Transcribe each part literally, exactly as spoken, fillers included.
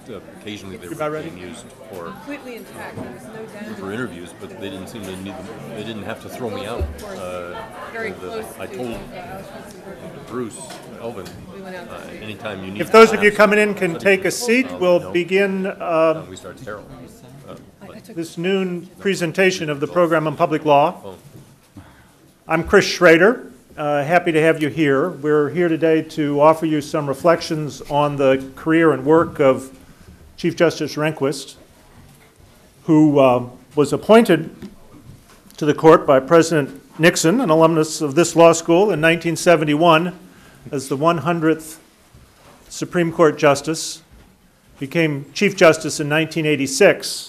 uh, occasionally they About were ready? being used for Completely intact. There was no damage. for interviews, but they didn't seem to need them. They didn't have to throw me out. Uh, Very the- close I to told uh, Auschwitz and Birkenau. Bruce, Elvin, We went out uh, to see. anytime you need. If those of you laughs, coming in can study take a for- seat, uh, we'll no, begin uh, uh, we start Terrell. Uh, but- this noon presentation of the program on public law. oh, I'm Chris Schroeder. Uh, happy to have you here. We're here today to offer you some reflections on the career and work of Chief Justice Rehnquist, who uh, was appointed to the court by President Nixon, an alumnus of this law school, in nineteen seventy-one as the one hundredth Supreme Court Justice, became Chief Justice in nineteen eighty-six,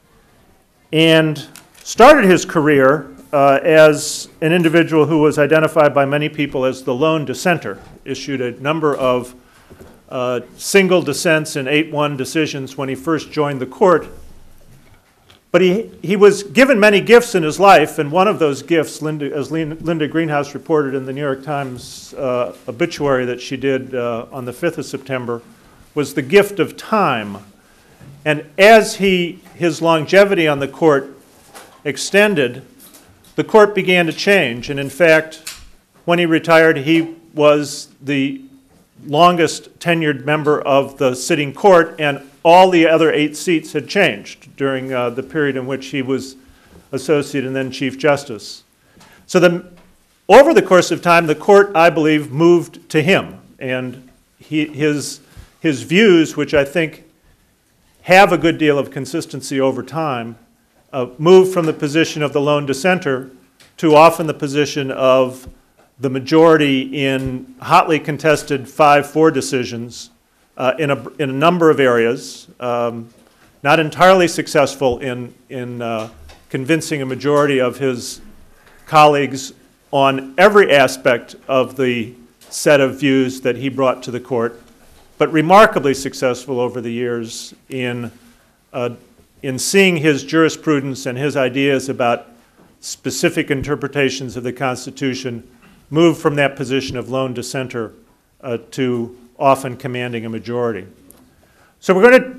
and started his career uh, as an individual who was identified by many people as the lone dissenter, issued a number of uh, single dissents and eight one decisions when he first joined the court. But he, he was given many gifts in his life, and one of those gifts, Linda, as Linda Greenhouse reported in the New York Times uh, obituary that she did uh, on the fifth of September, was the gift of time. And as he, his longevity on the court extended, the court began to change. And in fact, when he retired, he was the longest tenured member of the sitting court, and all the other eight seats had changed during uh, the period in which he was associate and then Chief Justice. So the, over the course of time, the court, I believe, moved to him. And he, his, his views, which I think have a good deal of consistency over time, uh, moved from the position of the lone dissenter to often the position of the majority in hotly contested five four decisions uh, in, a, in a number of areas, um, not entirely successful in, in uh, convincing a majority of his colleagues on every aspect of the set of views that he brought to the court, but remarkably successful over the years in, uh, in seeing his jurisprudence and his ideas about specific interpretations of the Constitution move from that position of lone dissenter uh, to often commanding a majority. So we're going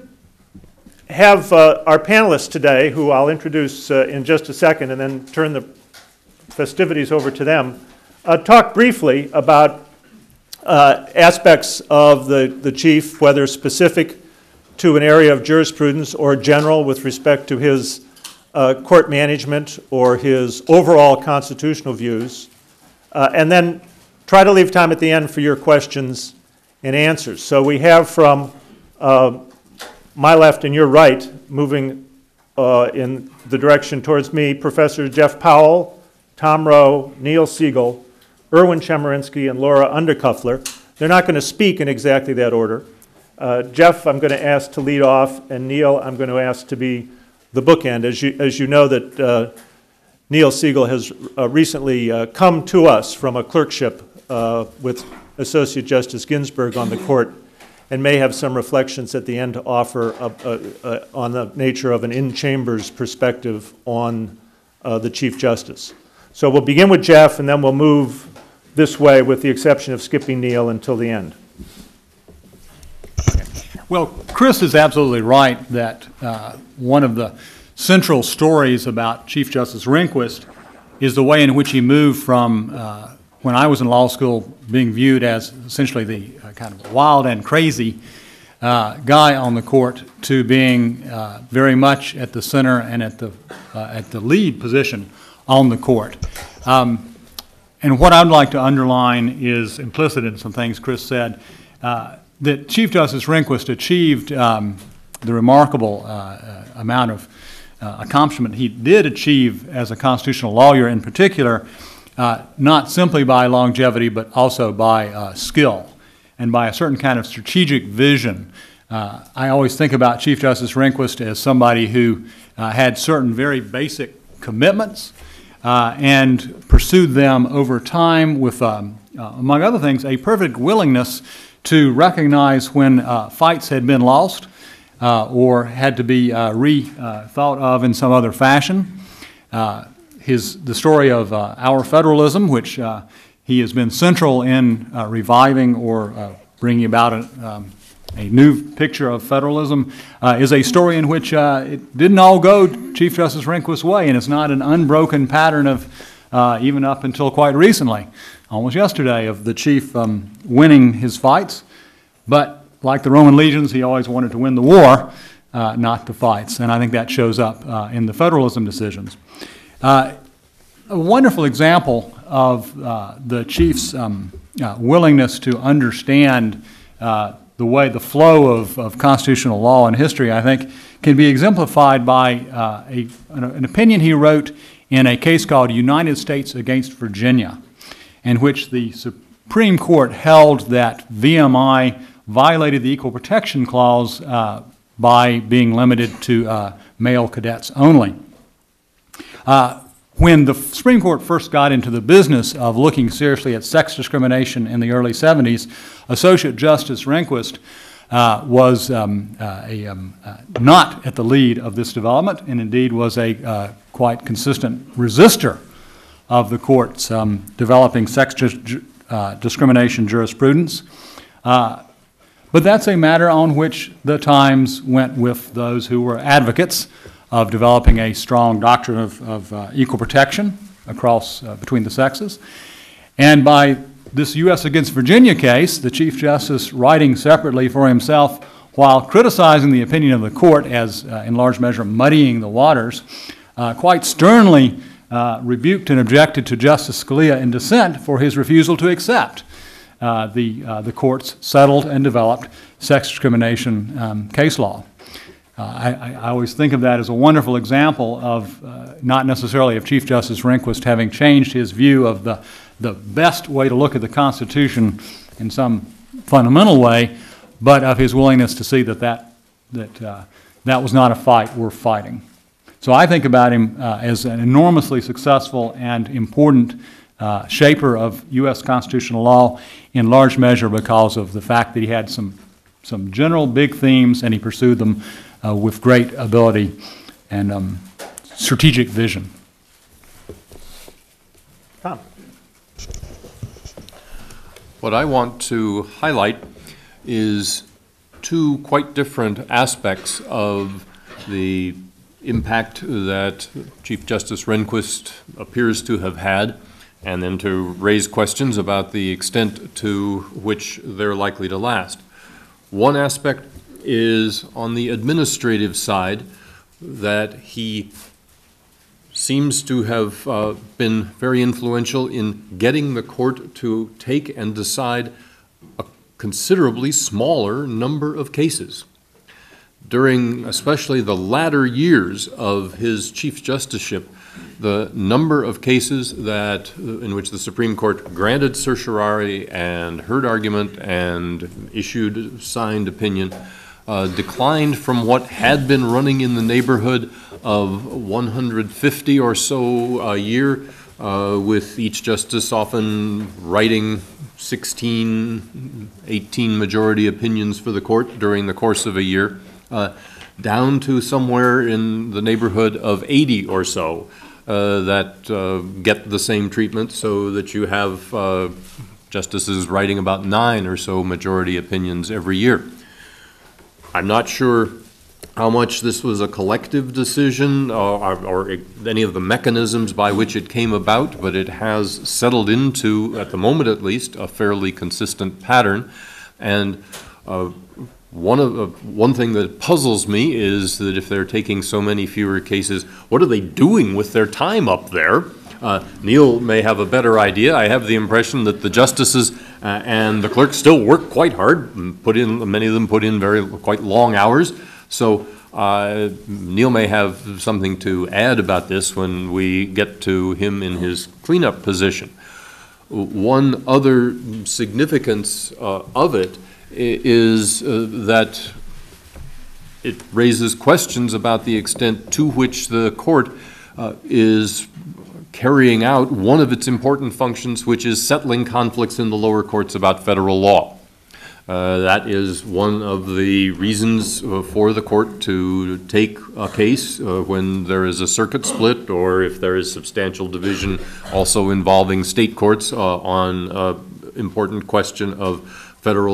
to have uh, our panelists today, who I'll introduce uh, in just a second and then turn the festivities over to them, uh, talk briefly about uh, aspects of the, the chief, whether specific to an area of jurisprudence or general with respect to his uh, court management or his overall constitutional views, uh, and then try to leave time at the end for your questions and answers. So we have from uh, my left and your right, moving uh, in the direction towards me, Professor Jeff Powell, Tom Rowe, Neil Siegel, Erwin Chemerinsky, and Laura Underkuffler. They're not going to speak in exactly that order. Uh, Jeff, I'm going to ask to lead off, and Neil, I'm going to ask to be the bookend. As you, as you know, that uh, Neil Siegel has uh, recently uh, come to us from a clerkship uh, with Associate Justice Ginsburg on the court, and may have some reflections at the end to offer uh, uh, uh, on the nature of an in-chambers perspective on uh, the Chief Justice. So we'll begin with Jeff, and then we'll move this way with the exception of skipping Neil until the end. Well, Chris is absolutely right that uh, one of the central stories about Chief Justice Rehnquist is the way in which he moved from, uh, when I was in law school, being viewed as essentially the uh, kind of wild and crazy uh, guy on the court to being uh, very much at the center and at the, uh, at the lead position on the court. Um, and what I'd like to underline is implicit in some things Chris said, uh, that Chief Justice Rehnquist achieved um, the remarkable uh, uh, amount of uh, accomplishment he did achieve as a constitutional lawyer in particular, uh, not simply by longevity, but also by uh, skill and by a certain kind of strategic vision. Uh, I always think about Chief Justice Rehnquist as somebody who uh, had certain very basic commitments uh, and pursued them over time with, um, uh, among other things, a perfect willingness to recognize when uh, fights had been lost uh, or had to be uh, re-thought uh, of in some other fashion. Uh, his, the story of uh, our federalism, which uh, he has been central in uh, reviving or uh, bringing about a, um, a new picture of federalism, uh, is a story in which uh, it didn't all go Chief Justice Rehnquist's way, and it's not an unbroken pattern of, uh, even up until quite recently, almost yesterday, of the chief um, winning his fights. But like the Roman legions, he always wanted to win the war, uh, not the fights, and I think that shows up uh, in the federalism decisions. Uh, a wonderful example of uh, the chief's um, uh, willingness to understand uh, the way, the flow of, of constitutional law in history, I think, can be exemplified by uh, a, an, an opinion he wrote in a case called United States against Virginia, in which the Supreme Court held that V M I violated the Equal Protection Clause uh, by being limited to uh, male cadets only. Uh, when the Supreme Court first got into the business of looking seriously at sex discrimination in the early seventies, Associate Justice Rehnquist uh, was um, uh, a, um, uh, not at the lead of this development, and indeed was a uh, quite consistent resistor of the court's um, developing sex ju uh, discrimination jurisprudence. Uh, but that's a matter on which the Times went with those who were advocates of developing a strong doctrine of, of uh, equal protection across, uh, between the sexes. And by this U S against Virginia case, the Chief Justice, writing separately for himself while criticizing the opinion of the court as, uh, in large measure, muddying the waters, uh, quite sternly uh, rebuked and objected to Justice Scalia in dissent for his refusal to accept uh, the, uh, the court's settled and developed sex discrimination um, case law. Uh, I, I always think of that as a wonderful example of uh, not necessarily of Chief Justice Rehnquist having changed his view of the, the best way to look at the Constitution in some fundamental way, but of his willingness to see that that, that, uh, that was not a fight worth fighting. So I think about him uh, as an enormously successful and important uh, shaper of U S constitutional law, in large measure because of the fact that he had some, some general big themes and he pursued them Uh, with great ability and um, strategic vision. Tom. What I want to highlight is two quite different aspects of the impact that Chief Justice Rehnquist appears to have had, and then to raise questions about the extent to which they're likely to last. One aspect is on the administrative side, that he seems to have uh, been very influential in getting the court to take and decide a considerably smaller number of cases. During especially the latter years of his chief justiceship, the number of cases that in which the Supreme Court granted certiorari and heard argument and issued signed opinion Uh, declined from what had been running in the neighborhood of one hundred fifty or so a year, uh, with each justice often writing sixteen, eighteen majority opinions for the court during the course of a year, uh, down to somewhere in the neighborhood of eighty or so uh, that uh, get the same treatment, so that you have uh, justices writing about nine or so majority opinions every year. I'm not sure how much this was a collective decision or, or any of the mechanisms by which it came about, but it has settled into, at the moment at least, a fairly consistent pattern. And uh, one, of, uh, one thing that puzzles me is that if they're taking so many fewer cases, what are they doing with their time up there? Uh, Neil may have a better idea. I have the impression that the justices uh, and the clerks still work quite hard, and put in, many of them put in very quite long hours. So uh, Neil may have something to add about this when we get to him in his cleanup position. One other significance uh, of it is uh, that it raises questions about the extent to which the court uh, is carrying out one of its important functions, which is settling conflicts in the lower courts about federal law. Uh, that is one of the reasons uh, for the court to take a case uh, when there is a circuit split, or if there is substantial division also involving state courts uh, on an important question of federal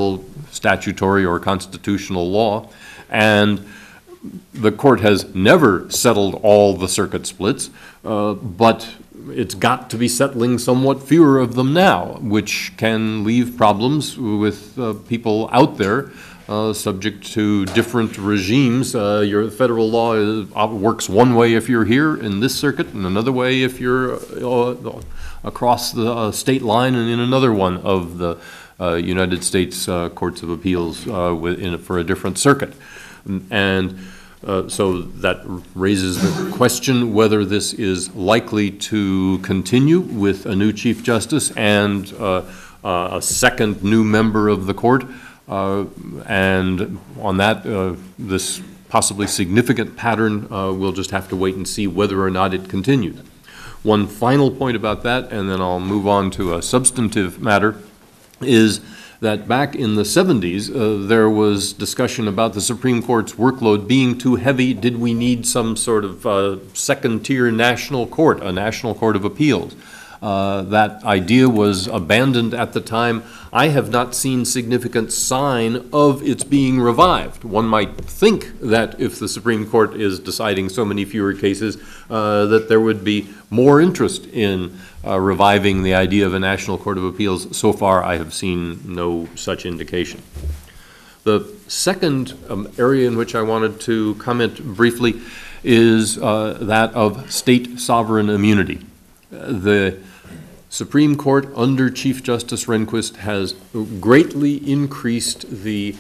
statutory or constitutional law, and the court has never settled all the circuit splits, uh, but it's got to be settling somewhat fewer of them now, which can leave problems with uh, people out there uh, subject to different regimes. Uh, your federal law is, uh, works one way if you're here in this circuit, and another way if you're uh, across the uh, state line and in another one of the uh, United States uh, Courts of Appeals uh, within, for a different circuit. And Uh, so that raises the question whether this is likely to continue with a new Chief Justice and uh, uh, a second new member of the court. Uh, and on that, uh, this possibly significant pattern, uh, we'll just have to wait and see whether or not it continues. One final point about that, and then I'll move on to a substantive matter, is that back in the seventies, uh, there was discussion about the Supreme Court's workload being too heavy. Did we need some sort of uh, second-tier national court, a national court of appeals? Uh, that idea was abandoned at the time. I have not seen significant sign of its being revived. One might think that if the Supreme Court is deciding so many fewer cases, uh, that there would be more interest in uh, reviving the idea of a national court of appeals. So far, I have seen no such indication. The second um, area in which I wanted to comment briefly is uh, that of state sovereign immunity. Uh, the Supreme Court under Chief Justice Rehnquist has greatly increased the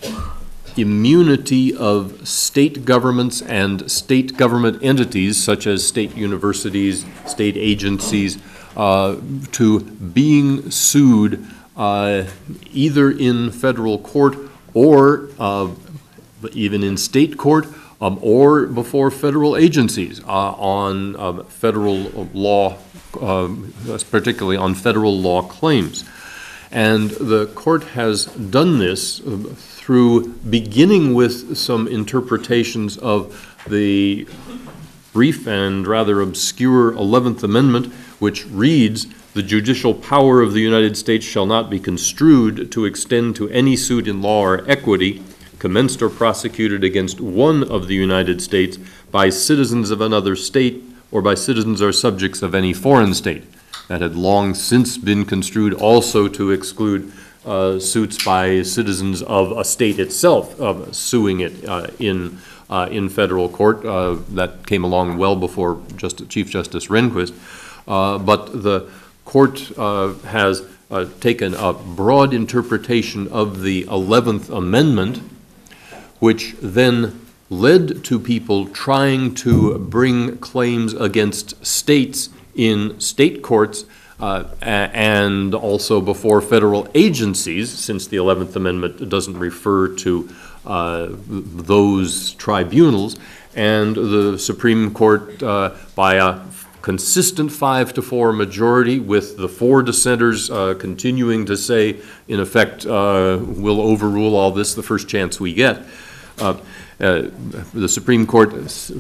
immunity of state governments and state government entities, such as state universities, state agencies, uh, to being sued uh, either in federal court or uh, even in state court, um, or before federal agencies uh, on uh, federal law, uh, particularly on federal law claims. And the court has done this uh, through beginning with some interpretations of the brief and rather obscure eleventh Amendment, which reads, "The judicial power of the United States shall not be construed to extend to any suit in law or equity commenced or prosecuted against one of the United States by citizens of another state or by citizens or subjects of any foreign state." That had long since been construed also to exclude uh, suits by citizens of a state itself uh, suing it uh, in uh, in federal court. Uh, that came along well before Just Chief Justice Rehnquist. Uh, but the court uh, has uh, taken a broad interpretation of the eleventh Amendment, which then led to people trying to bring claims against states in state courts uh, and also before federal agencies, since the eleventh Amendment doesn't refer to uh, those tribunals. And the Supreme Court, uh, by a consistent five to four majority, with the four dissenters uh, continuing to say, in effect, uh, we'll overrule all this the first chance we get, uh, uh, the Supreme Court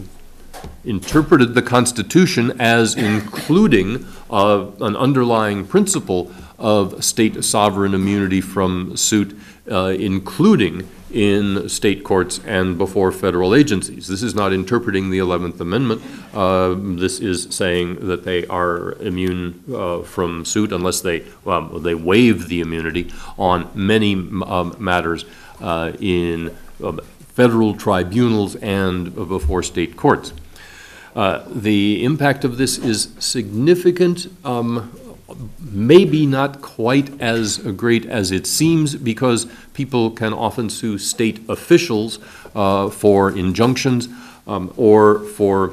interpreted the Constitution as including uh, an underlying principle of state sovereign immunity from suit, uh, including in state courts and before federal agencies. This is not interpreting the eleventh Amendment. Uh, this is saying that they are immune uh, from suit unless they, um, they waive the immunity on many um, matters uh, in uh, federal tribunals and before state courts. Uh, the impact of this is significant, um, maybe not quite as great as it seems, because people can often sue state officials uh, for injunctions um, or for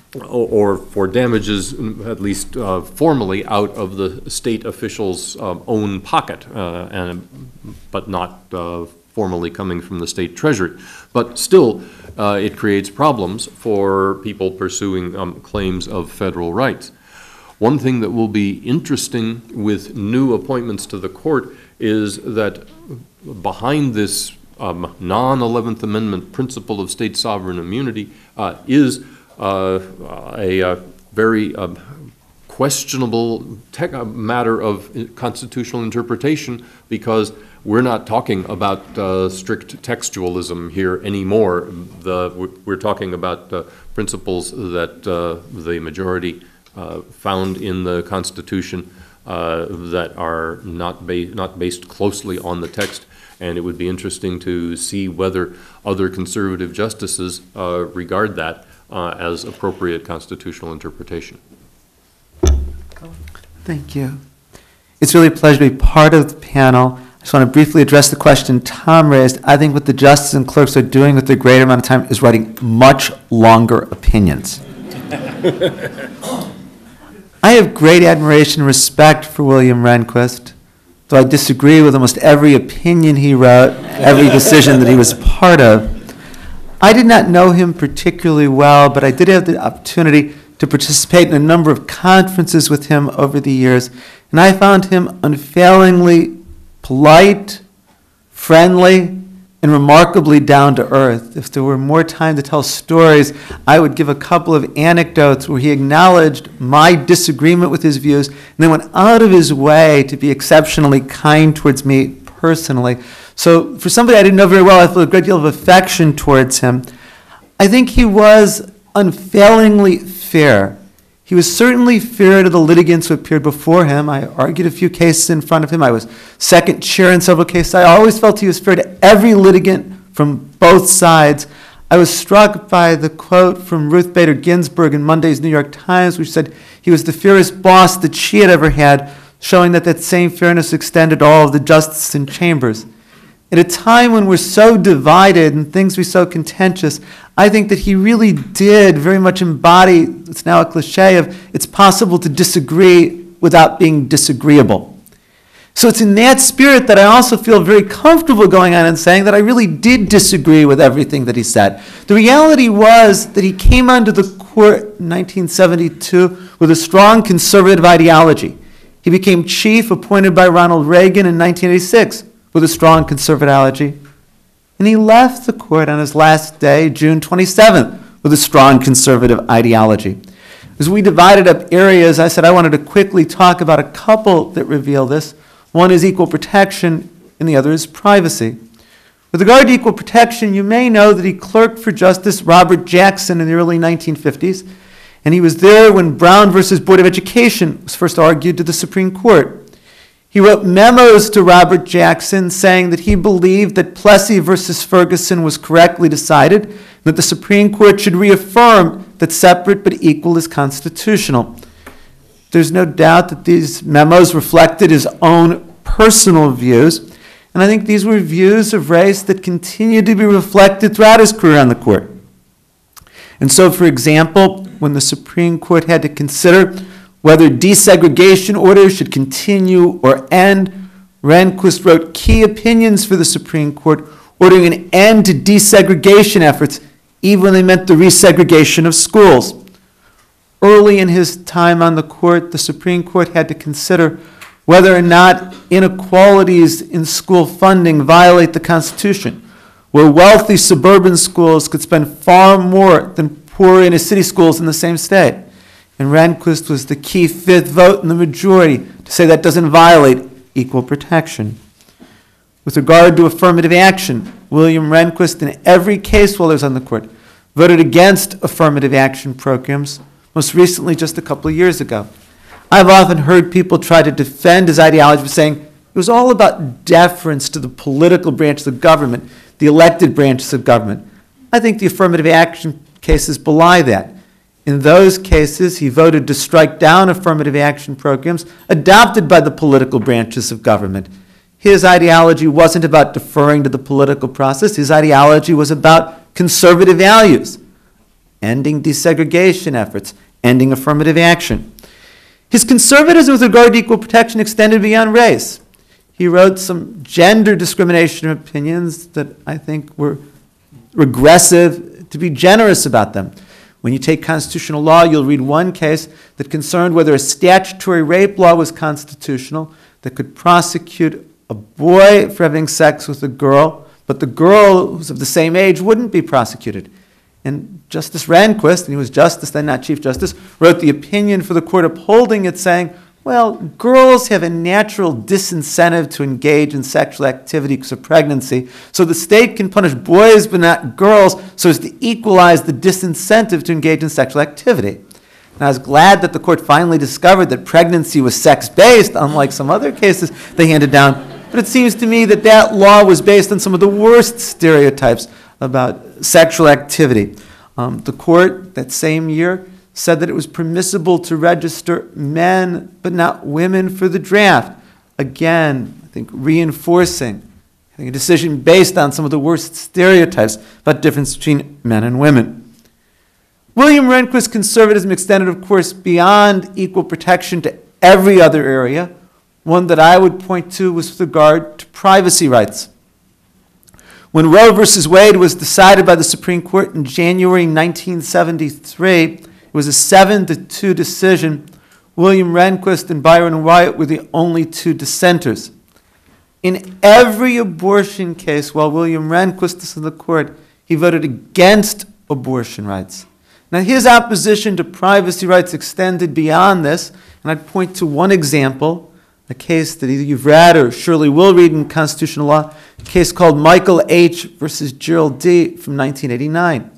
or for damages, at least uh, formally, out of the state official's um, own pocket, uh, and but not uh, formally coming from the state treasury. But still, uh, it creates problems for people pursuing um, claims of federal rights. One thing that will be interesting with new appointments to the court is that behind this um, non-eleventh Amendment principle of state sovereign immunity uh, is uh, a, a very uh, questionable tech, uh, matter of constitutional interpretation, because we're not talking about uh, strict textualism here anymore. The, we're, we're talking about uh, principles that uh, the majority uh, found in the Constitution uh, that are not, ba not based closely on the text. And it would be interesting to see whether other conservative justices uh, regard that uh, as appropriate constitutional interpretation. Thank you. It's really a pleasure to be part of the panel. I just want to briefly address the question Tom raised. I think what the justices and clerks are doing with their greater amount of time is writing much longer opinions. I have great admiration and respect for William Rehnquist, though I disagree with almost every opinion he wrote, every decision that he was part of. I did not know him particularly well, but I did have the opportunity to participate in a number of conferences with him over the years, and I found him unfailingly polite, friendly, and remarkably down to earth. If there were more time to tell stories, I would give a couple of anecdotes where he acknowledged my disagreement with his views and then went out of his way to be exceptionally kind towards me personally. So for somebody I didn't know very well, I feel a great deal of affection towards him. I think he was unfailingly fair. He was certainly fair to the litigants who appeared before him. I argued a few cases in front of him. I was second chair in several cases. I always felt he was fair to every litigant from both sides. I was struck by the quote from Ruth Bader Ginsburg in Monday's New York Times, which said he was the fairest boss that she had ever had, showing that that same fairness extended to all of the justices in chambers. At a time when we're so divided and things be so contentious, I think that he really did very much embody, it's now a cliche, of it's possible to disagree without being disagreeable. So it's in that spirit that I also feel very comfortable going on and saying that I really did disagree with everything that he said. The reality was that he came onto the court in nineteen seventy-two with a strong conservative ideology. He became chief appointed by Ronald Reagan in nineteen eighty-six. With a strong conservative ideology. And he left the court on his last day, June twenty-seventh, with a strong conservative ideology. As we divided up areas, I said I wanted to quickly talk about a couple that reveal this. One is equal protection, and the other is privacy. With regard to equal protection, you may know that he clerked for Justice Robert Jackson in the early nineteen fifties, and he was there when Brown versus Board of Education was first argued to the Supreme Court. He wrote memos to Robert Jackson saying that he believed that Plessy versus Ferguson was correctly decided and that the Supreme Court should reaffirm that separate but equal is constitutional. There's no doubt that these memos reflected his own personal views, and I think these were views of race that continue to be reflected throughout his career on the court. And so, for example, when the Supreme Court had to consider whether desegregation orders should continue or end, Rehnquist wrote key opinions for the Supreme Court ordering an end to desegregation efforts, even when they meant the resegregation of schools. Early in his time on the court, the Supreme Court had to consider whether or not inequalities in school funding violate the Constitution, where wealthy suburban schools could spend far more than poor inner city schools in the same state. And Rehnquist was the key fifth vote in the majority to say that doesn't violate equal protection. With regard to affirmative action, William Rehnquist, in every case while he was on the court, voted against affirmative action programs, most recently just a couple of years ago. I've often heard people try to defend his ideology by saying it was all about deference to the political branches of government, the elected branches of government. I think the affirmative action cases belie that. In those cases, he voted to strike down affirmative action programs adopted by the political branches of government. His ideology wasn't about deferring to the political process. His ideology was about conservative values, ending desegregation efforts, ending affirmative action. His conservatism with regard to equal protection extended beyond race. He wrote some gender discrimination opinions that I think were regressive, to be generous about them. When you take constitutional law, you'll read one case that concerned whether a statutory rape law was constitutional that could prosecute a boy for having sex with a girl, but the girl who's of the same age wouldn't be prosecuted. And Justice Rehnquist, and he was justice then, not chief justice, wrote the opinion for the court upholding it, saying, well, girls have a natural disincentive to engage in sexual activity because of pregnancy, so the state can punish boys but not girls so as to equalize the disincentive to engage in sexual activity. And I was glad that the court finally discovered that pregnancy was sex-based, unlike some other cases they handed down. But it seems to me that that law was based on some of the worst stereotypes about sexual activity. Um, the court that same year said that it was permissible to register men but not women for the draft. Again, I think reinforcing I think a decision based on some of the worst stereotypes about the difference between men and women. William Rehnquist's conservatism extended, of course, beyond equal protection to every other area. One that I would point to was with regard to privacy rights. When Roe versus Wade was decided by the Supreme Court in January nineteen seventy-three, it was a seven to two decision. William Rehnquist and Byron Wyatt were the only two dissenters. In every abortion case, while William Rehnquist was in the court, he voted against abortion rights. Now, his opposition to privacy rights extended beyond this, and I'd point to one example, a case that either you've read or surely will read in constitutional law, a case called Michael H. versus Gerald D. from nineteen eighty-nine.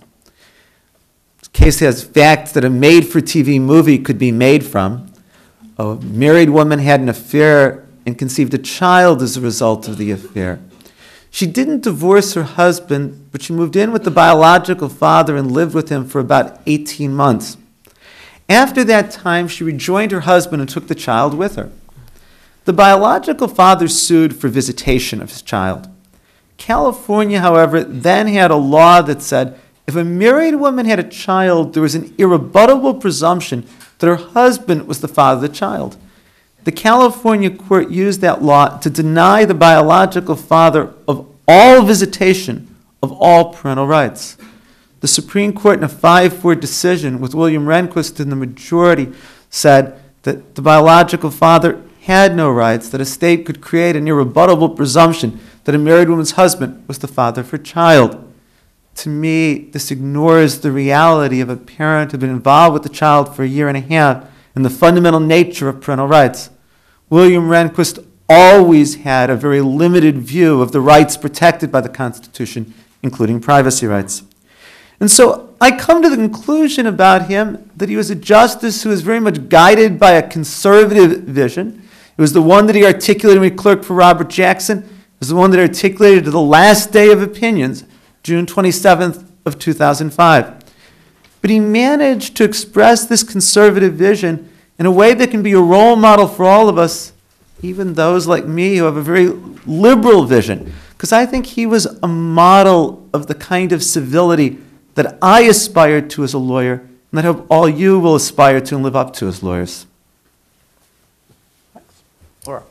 This case has facts that a made-for-T V movie could be made from. A married woman had an affair and conceived a child as a result of the affair. She didn't divorce her husband, but she moved in with the biological father and lived with him for about eighteen months. After that time, she rejoined her husband and took the child with her. The biological father sued for visitation of his child. California, however, then had a law that said if a married woman had a child, there was an irrebuttable presumption that her husband was the father of the child. The California court used that law to deny the biological father of all visitation of all parental rights. The Supreme Court, in a five four decision with William Rehnquist in the majority, said that the biological father had no rights, that a state could create an irrebuttable presumption that a married woman's husband was the father of her child. To me, this ignores the reality of a parent who had been involved with the child for a year and a half and the fundamental nature of parental rights. William Rehnquist always had a very limited view of the rights protected by the Constitution, including privacy rights. And so I come to the conclusion about him that he was a justice who was very much guided by a conservative vision. It was the one that he articulated when he clerked for Robert Jackson. It was the one that he articulated to the last day of opinions, June twenty-seventh of two thousand five. But he managed to express this conservative vision in a way that can be a role model for all of us, even those like me who have a very liberal vision, because I think he was a model of the kind of civility that I aspired to as a lawyer, and that I hope all you will aspire to and live up to as lawyers. Laura.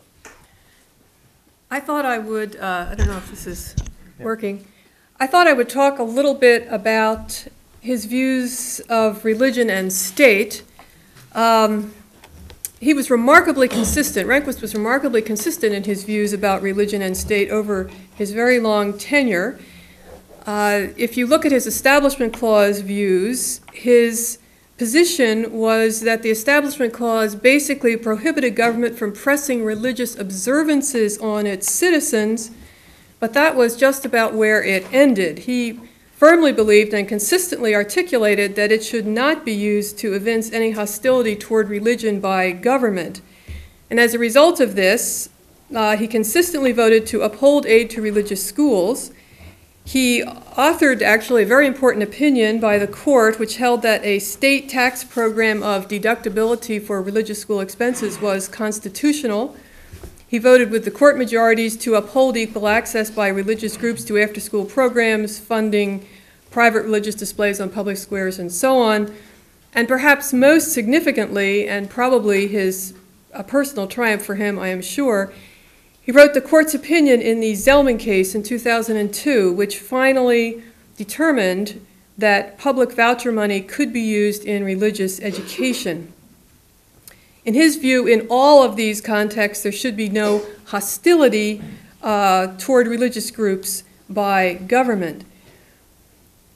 I thought I would, uh, I don't know if this is working, I thought I would talk a little bit about his views of religion and state. Um, he was remarkably consistent, Rehnquist was remarkably consistent in his views about religion and state over his very long tenure. Uh, if you look at his Establishment Clause views, his position was that the Establishment Clause basically prohibited government from pressing religious observances on its citizens, but that was just about where it ended. He firmly believed and consistently articulated that it should not be used to evince any hostility toward religion by government. And as a result of this, uh, he consistently voted to uphold aid to religious schools. He authored actually a very important opinion by the court which held that a state tax program of deductibility for religious school expenses was constitutional. He voted with the court majorities to uphold equal access by religious groups to after-school programs, funding private religious displays on public squares, and so on. And perhaps most significantly, and probably his a personal triumph for him, I am sure, he wrote the court's opinion in the Zellman case in two thousand two, which finally determined that public voucher money could be used in religious education. In his view, in all of these contexts, there should be no hostility uh, toward religious groups by government.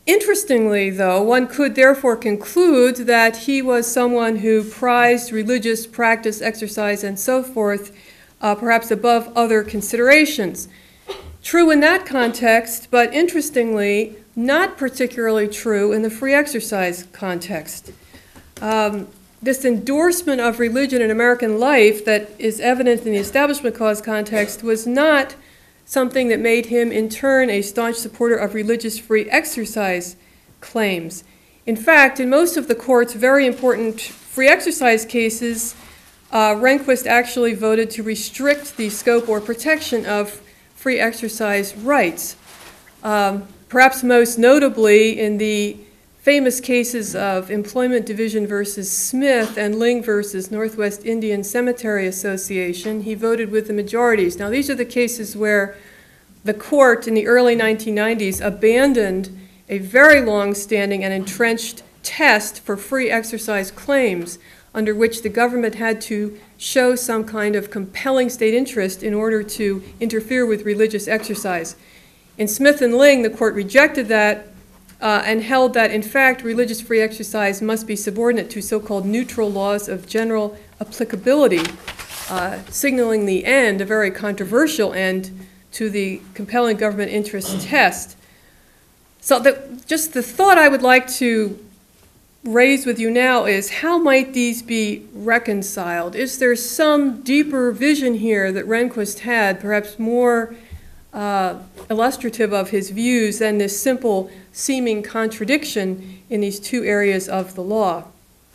Interestingly, though, one could therefore conclude that he was someone who prized religious practice, exercise, and so forth, uh, perhaps above other considerations. True in that context, but interestingly, not particularly true in the free exercise context. Um, this endorsement of religion in American life that is evident in the Establishment Clause context was not something that made him in turn a staunch supporter of religious free exercise claims. In fact, in most of the court's very important free exercise cases, uh, Rehnquist actually voted to restrict the scope or protection of free exercise rights. Um, perhaps most notably in the famous cases of Employment Division versus Smith and Ling versus Northwest Indian Cemetery Association, he voted with the majorities. Now, these are the cases where the court in the early nineteen nineties abandoned a very long-standing and entrenched test for free exercise claims under which the government had to show some kind of compelling state interest in order to interfere with religious exercise. In Smith and Ling, the court rejected that Uh, and held that, in fact, religious free exercise must be subordinate to so-called neutral laws of general applicability, uh, signaling the end, a very controversial end, to the compelling government interest test. So the, just the thought I would like to raise with you now is, how might these be reconciled? Is there some deeper vision here that Rehnquist had, perhaps more uh, illustrative of his views than this simple seeming contradiction in these two areas of the law?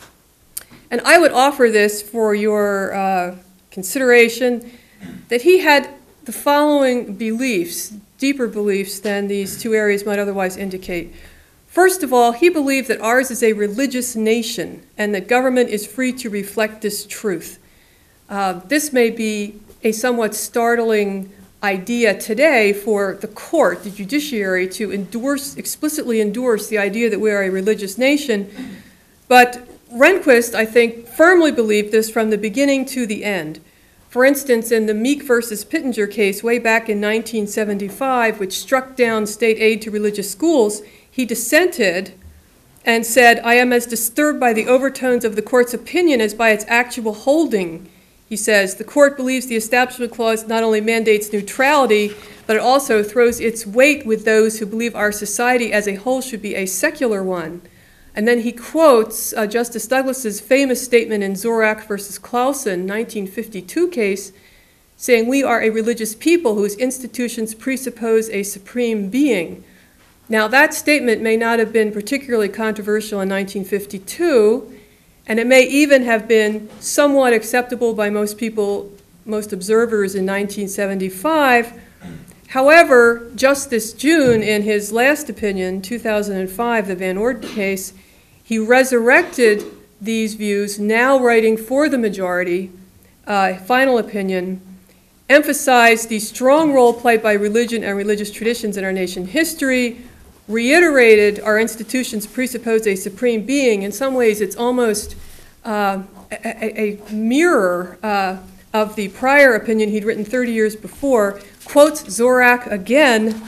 And I would offer this for your uh, consideration, that he had the following beliefs, deeper beliefs than these two areas might otherwise indicate. First of all, he believed that ours is a religious nation and that government is free to reflect this truth. Uh, this may be a somewhat startling idea today for the court, the judiciary, to endorse, explicitly endorse the idea that we are a religious nation. But Rehnquist, I think, firmly believed this from the beginning to the end. For instance, in the Meek versus Pittenger case way back in nineteen seventy-five, which struck down state aid to religious schools, he dissented and said, "I am as disturbed by the overtones of the court's opinion as by its actual holding." He says, "The court believes the Establishment Clause not only mandates neutrality, but it also throws its weight with those who believe our society as a whole should be a secular one." And then he quotes uh, Justice Douglas's famous statement in Zorak versus Clausen, nineteen fifty-two case, saying, "We are a religious people whose institutions presuppose a supreme being." Now, that statement may not have been particularly controversial in nineteen fifty-two, and it may even have been somewhat acceptable by most people, most observers in nineteen seventy-five. However, just this June, in his last opinion, two thousand five, the Van Orden case, he resurrected these views, now writing for the majority, uh, final opinion, emphasized the strong role played by religion and religious traditions in our nation's history, reiterated our institutions presuppose a supreme being. In some ways, it's almost uh, a, a mirror uh, of the prior opinion he'd written thirty years before, quotes Zorak again,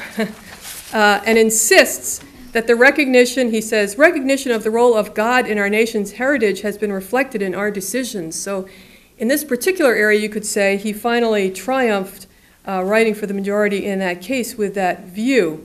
uh, and insists that the recognition, he says, recognition of the role of God in our nation's heritage has been reflected in our decisions. So in this particular area, you could say he finally triumphed, uh, writing for the majority in that case with that view.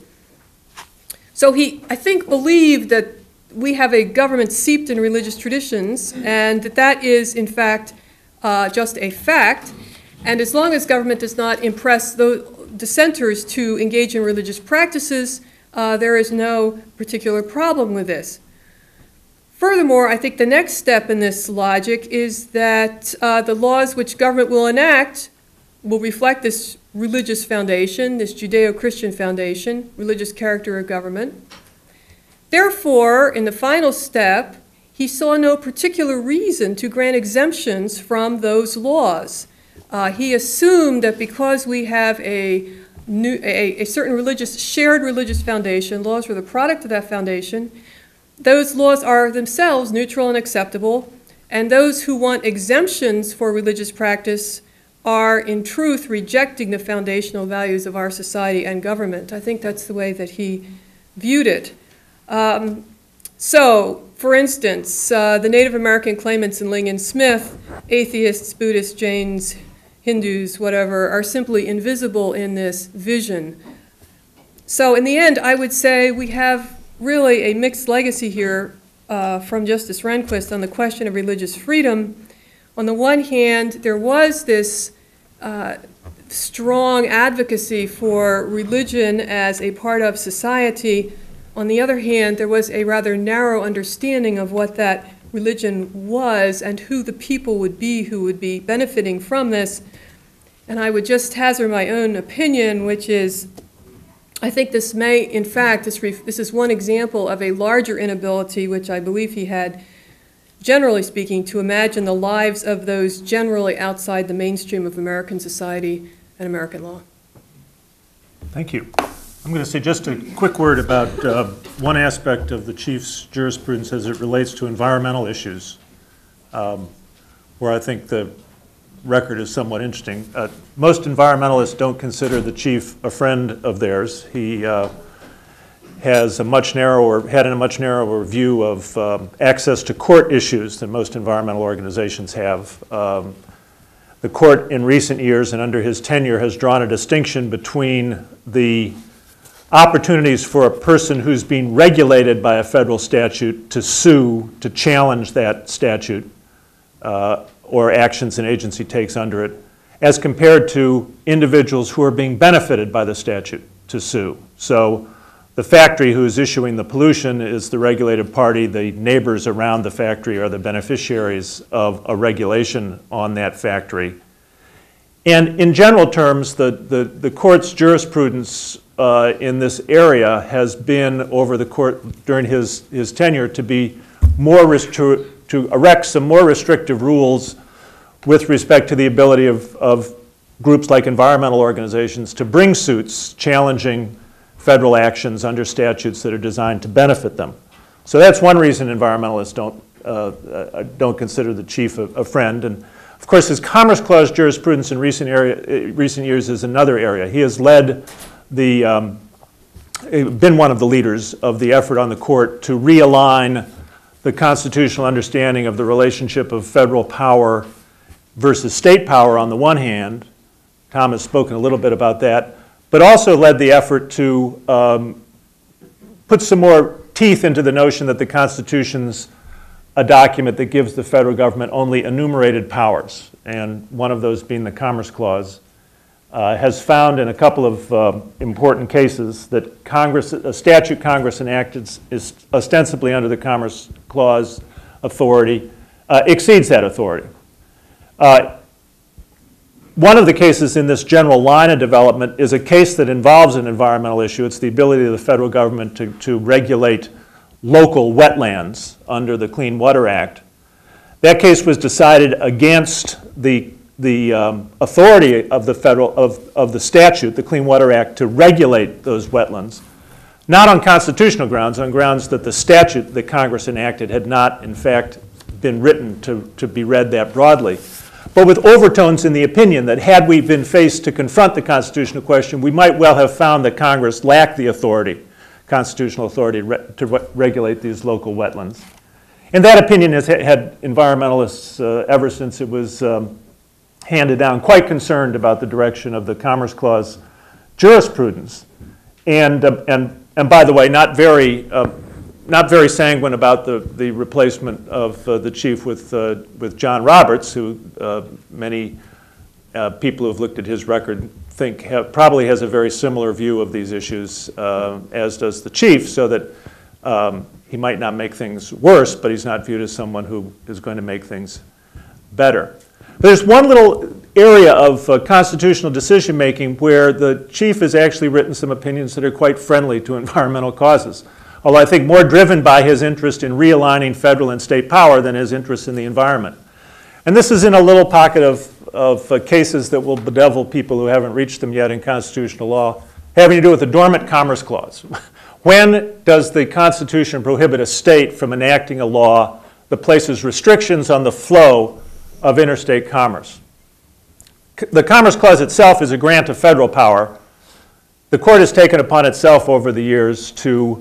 So he, I think, believed that we have a government seeped in religious traditions, and that that is, in fact, uh, just a fact. And as long as government does not impress the dissenters to engage in religious practices, uh, there is no particular problem with this. Furthermore, I think the next step in this logic is that uh, the laws which government will enact will reflect this religious foundation, this Judeo-Christian foundation, religious character of government. Therefore, in the final step, he saw no particular reason to grant exemptions from those laws. Uh, he assumed that because we have a, new, a, a certain religious, shared religious foundation, laws were the product of that foundation, those laws are themselves neutral and acceptable, and those who want exemptions for religious practice are in truth rejecting the foundational values of our society and government. I think that's the way that he viewed it. Um, so, for instance, uh, the Native American claimants in Ling and Smith, atheists, Buddhists, Jains, Hindus, whatever, are simply invisible in this vision. So in the end, I would say we have really a mixed legacy here uh, from Justice Rehnquist on the question of religious freedom. On the one hand, there was this uh, strong advocacy for religion as a part of society. On the other hand, there was a rather narrow understanding of what that religion was and who the people would be who would be benefiting from this. And I would just hazard my own opinion, which is, I think this may, in fact, this, ref this is one example of a larger inability, which I believe he had, generally speaking, to imagine the lives of those generally outside the mainstream of American society and American law. Thank you. I'm going to say just a quick word about uh, one aspect of the Chief's jurisprudence as it relates to environmental issues, um, where I think the record is somewhat interesting. Uh, most environmentalists don't consider the Chief a friend of theirs. He uh, has a much narrower, had a much narrower view of um, access to court issues than most environmental organizations have. Um, the court in recent years and under his tenure has drawn a distinction between the opportunities for a person who's being regulated by a federal statute to sue, to challenge that statute, uh, or actions an agency takes under it, as compared to individuals who are being benefited by the statute to sue. So the factory who's issuing the pollution is the regulated party. The neighbors around the factory are the beneficiaries of a regulation on that factory. And in general terms, the, the, the court's jurisprudence uh, in this area has been, over the court during his, his tenure, to be more to, to erect some more restrictive rules with respect to the ability of, of groups like environmental organizations to bring suits challenging federal actions under statutes that are designed to benefit them. So that's one reason environmentalists don't, uh, uh, don't consider the Chief a, a friend. And of course, his Commerce Clause jurisprudence in recent, area, recent years is another area. He has led the, um, been one of the leaders of the effort on the court to realign the constitutional understanding of the relationship of federal power versus state power on the one hand. Tom has spoken a little bit about that, but also led the effort to um, put some more teeth into the notion that the Constitution's a document that gives the federal government only enumerated powers, and one of those being the Commerce Clause, uh, has found in a couple of uh, important cases that Congress, a statute Congress enacted is ostensibly under the Commerce Clause authority, uh, exceeds that authority. Uh, One of the cases in this general line of development is a case that involves an environmental issue. It's the ability of the federal government to, to regulate local wetlands under the Clean Water Act. That case was decided against the, the um, authority of the federal, of, of the statute, the Clean Water Act, to regulate those wetlands, not on constitutional grounds, on grounds that the statute that Congress enacted had not, in fact, been written to, to be read that broadly, but with overtones in the opinion that had we been faced to confront the constitutional question, we might well have found that Congress lacked the authority, constitutional authority re to re regulate these local wetlands. And that opinion has ha had environmentalists uh, ever since it was um, handed down quite concerned about the direction of the Commerce Clause jurisprudence. And, uh, and, and by the way, not very uh, not very sanguine about the, the replacement of uh, the Chief with, uh, with John Roberts, who uh, many uh, people who have looked at his record think have, probably has a very similar view of these issues, uh, as does the Chief, so that um, he might not make things worse, but he's not viewed as someone who is going to make things better. But there's one little area of uh, constitutional decision-making where the Chief has actually written some opinions that are quite friendly to environmental causes, although I think more driven by his interest in realigning federal and state power than his interest in the environment. And this is in a little pocket of, of uh, cases that will bedevil people who haven't reached them yet in constitutional law, having to do with the Dormant Commerce Clause. When does the Constitution prohibit a state from enacting a law that places restrictions on the flow of interstate commerce? C- the Commerce Clause itself is a grant of federal power. The court has taken upon itself over the years to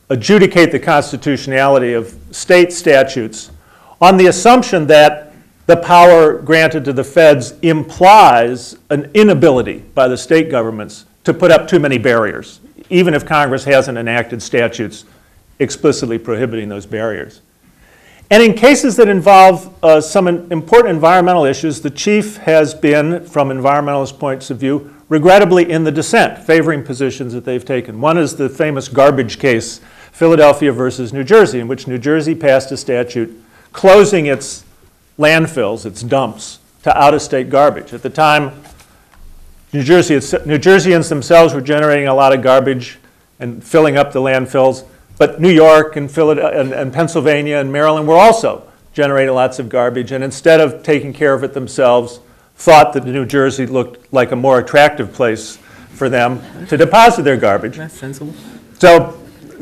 adjudicate the constitutionality of state statutes on the assumption that the power granted to the feds implies an inability by the state governments to put up too many barriers, even if Congress hasn't enacted statutes explicitly prohibiting those barriers. And in cases that involve uh, some important environmental issues, the chief has been, from environmentalist points of view, regrettably in the dissent, favoring positions that they've taken. One is the famous garbage case, Philadelphia versus New Jersey, in which New Jersey passed a statute closing its landfills, its dumps, to out-of-state garbage. At the time, New Jersey, New Jerseyans themselves were generating a lot of garbage and filling up the landfills, but New York and, Philadelphia, and, and Pennsylvania and Maryland were also generating lots of garbage, and instead of taking care of it themselves, thought that New Jersey looked like a more attractive place for them to deposit their garbage. That's sensible. So,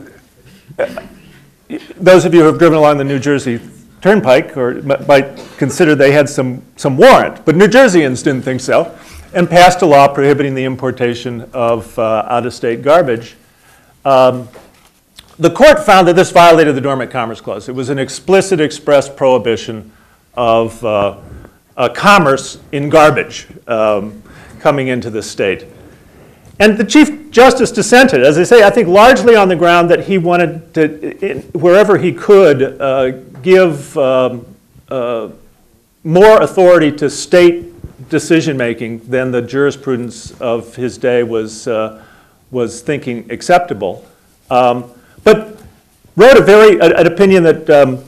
uh, those of you who have driven along the New Jersey Turnpike or might consider they had some, some warrant, but New Jerseyans didn't think so, and passed a law prohibiting the importation of uh, out-of-state garbage. Um, the court found that this violated the Dormant Commerce Clause. It was an explicit express prohibition of uh, uh, commerce in garbage um, coming into the state. And the Chief Justice dissented, as I say, I think largely on the ground that he wanted to, in, wherever he could, uh, give um, uh, more authority to state decision-making than the jurisprudence of his day was, uh, was thinking acceptable. Um, but wrote a very, a, an opinion that um,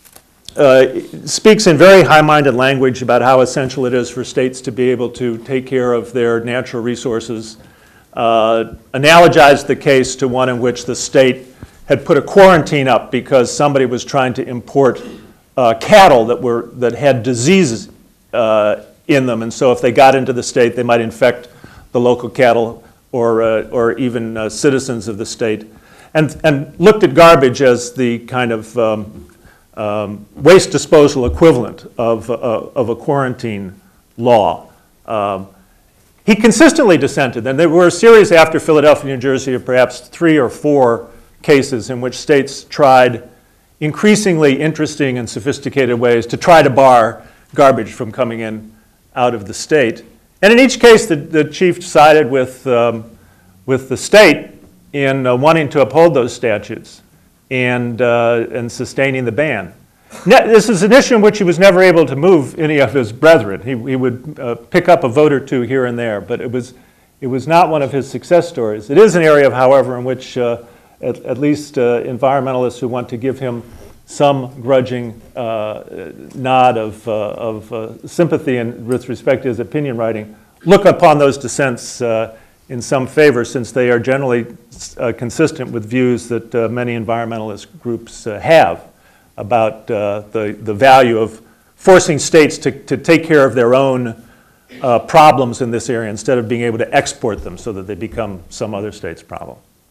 uh, speaks in very high-minded language about how essential it is for states to be able to take care of their natural resources. Uh, analogized the case to one in which the state had put a quarantine up because somebody was trying to import uh, cattle that were that had diseases uh, in them, and so if they got into the state, they might infect the local cattle or uh, or even uh, citizens of the state, and and looked at garbage as the kind of um, um, waste disposal equivalent of uh, of a quarantine law. Um, He consistently dissented, and there were a series after Philadelphia, New Jersey, of perhaps three or four cases in which states tried increasingly interesting and sophisticated ways to try to bar garbage from coming in out of the state. And in each case, the, the chief sided with, um, with the state in uh, wanting to uphold those statutes and, uh, and sustaining the ban. Ne this is an issue in which he was never able to move any of his brethren. He, he would uh, pick up a vote or two here and there, but it was, it was not one of his success stories. It is an area, however, in which uh, at, at least uh, environmentalists who want to give him some grudging uh, nod of, uh, of uh, sympathy and with respect to his opinion writing, look upon those dissents uh, in some favor, since they are generally uh, consistent with views that uh, many environmentalist groups uh, have about uh, the, the value of forcing states to, to take care of their own uh, problems in this area instead of being able to export them so that they become some other state's problem.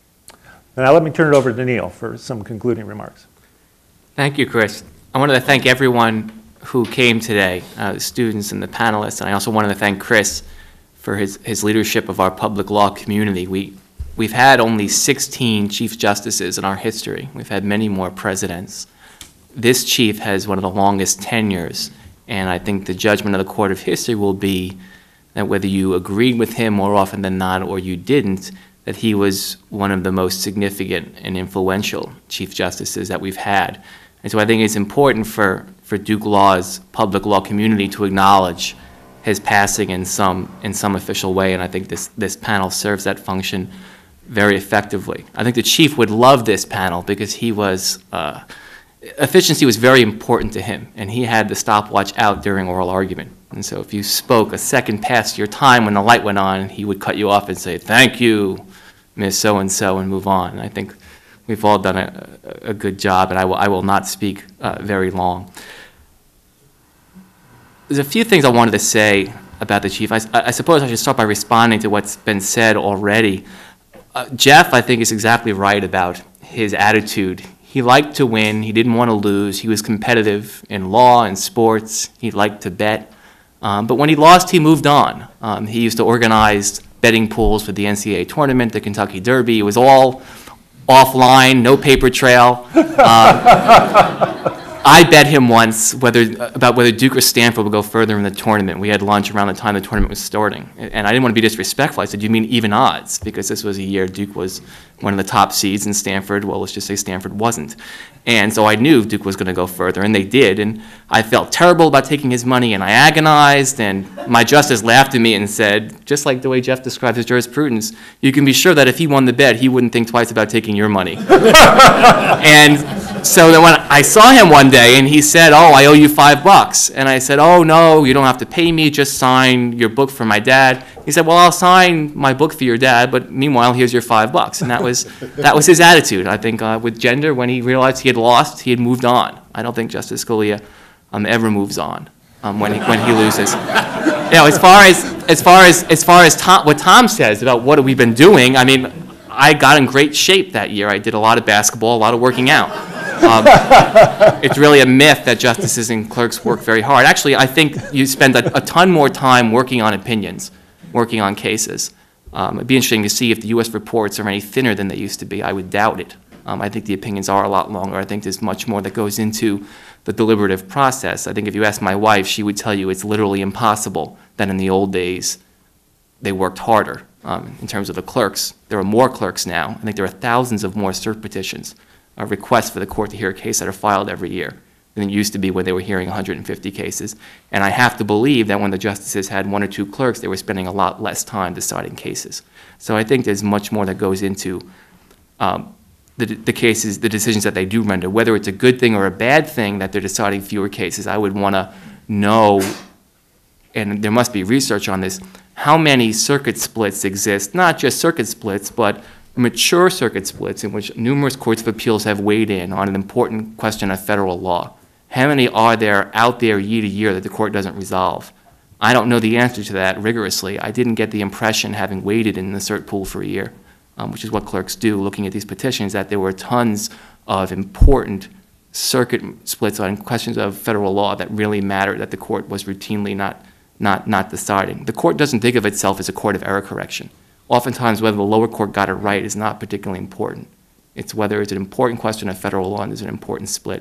Now let me turn it over to Neil for some concluding remarks. Thank you, Chris. I wanted to thank everyone who came today, uh, the students and the panelists, and I also wanted to thank Chris for his, his leadership of our public law community. We, we've had only sixteen Chief Justices in our history. We've had many more presidents. This chief has one of the longest tenures, and I think the judgment of the court of history will be that whether you agreed with him more often than not or you didn't, that he was one of the most significant and influential Chief Justices that we've had. And so I think it's important for, for Duke Law's public law community to acknowledge his passing in some, in some official way, and I think this, this panel serves that function very effectively. I think the chief would love this panel because he was, uh, efficiency was very important to him, and he had the stopwatch out during oral argument. And so if you spoke a second past your time when the light went on, he would cut you off and say, "Thank you, Miss So-and-so," and move on. And I think we've all done a, a good job, and I will, I will not speak uh, very long. There's a few things I wanted to say about the chief. I, I suppose I should start by responding to what's been said already. Uh, Jeff, I think, is exactly right about his attitude. He liked to win. He didn't want to lose. He was competitive in law and sports. He liked to bet. Um, but when he lost, he moved on. Um, he used to organize betting pools for the N C double A tournament, the Kentucky Derby. It was all offline, no paper trail. Uh, I bet him once whether about whether Duke or Stanford would go further in the tournament. We had lunch around the time the tournament was starting, and I didn't want to be disrespectful. I said, "You mean even odds?" Because this was a year Duke was one of the top seeds, and Stanford, well, let's just say Stanford wasn't. And so I knew Duke was going to go further, and they did. And I felt terrible about taking his money, and I agonized. And my justice laughed at me and said, just like the way Jeff described his jurisprudence, you can be sure that if he won the bet, he wouldn't think twice about taking your money. And so then when I saw him one day, and he said, "Oh, I owe you five bucks." And I said, "Oh, no, you don't have to pay me. Just sign your book for my dad." He said, "Well, I'll sign my book for your dad, but meanwhile, here's your five bucks." And that was that was his attitude. I think uh, with gender, when he realized he had lost, he had moved on. I don't think Justice Scalia um, ever moves on um, when he when he loses. You know, as far as as far as as far as Tom, what Tom says about what have we been doing, I mean, I got in great shape that year. I did a lot of basketball, a lot of working out. Um, it's really a myth that justices and clerks work very hard. Actually, I think you spend a, a ton more time working on opinions, working on cases. Um, it'd be interesting to see if the U S reports are any thinner than they used to be. I would doubt it. Um, I think the opinions are a lot longer. I think there's much more that goes into the deliberative process. I think if you ask my wife, she would tell you it's literally impossible that in the old days they worked harder. Um, in terms of the clerks, there are more clerks now. I think there are thousands of more cert petitions, uh, requests for the court to hear a case that are filed every year than it used to be when they were hearing one hundred fifty cases. And I have to believe that when the justices had one or two clerks, they were spending a lot less time deciding cases. So I think there's much more that goes into um, the, the cases, the decisions that they do render. Whether it's a good thing or a bad thing that they're deciding fewer cases, I would want to know, and there must be research on this, how many circuit splits exist, not just circuit splits, but mature circuit splits in which numerous courts of appeals have weighed in on an important question of federal law. How many are there out there year to year that the court doesn't resolve? I don't know the answer to that rigorously. I didn't get the impression, having waited in the cert pool for a year, um, which is what clerks do, looking at these petitions, that there were tons of important circuit splits on questions of federal law that really mattered, that the court was routinely not, not, not deciding. The court doesn't think of itself as a court of error correction. Oftentimes, whether the lower court got it right is not particularly important. It's whether it's an important question of federal law and there's an important split.